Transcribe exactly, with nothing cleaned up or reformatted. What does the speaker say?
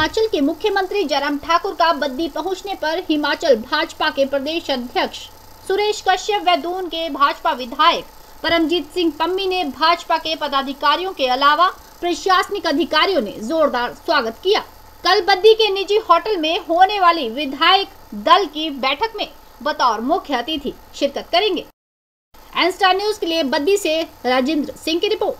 हिमाचल के मुख्यमंत्री जयराम ठाकुर का बद्दी पहुंचने पर हिमाचल भाजपा के प्रदेश अध्यक्ष सुरेश कश्यप व दून के भाजपा विधायक परमजीत सिंह पम्मी ने भाजपा के पदाधिकारियों के अलावा प्रशासनिक अधिकारियों ने जोरदार स्वागत किया। कल बद्दी के निजी होटल में होने वाली विधायक दल की बैठक में बतौर मुख्य अतिथि शिरकत करेंगे। एन स्टार न्यूज के लिए बद्दी से राजेंद्र सिंह की रिपोर्ट।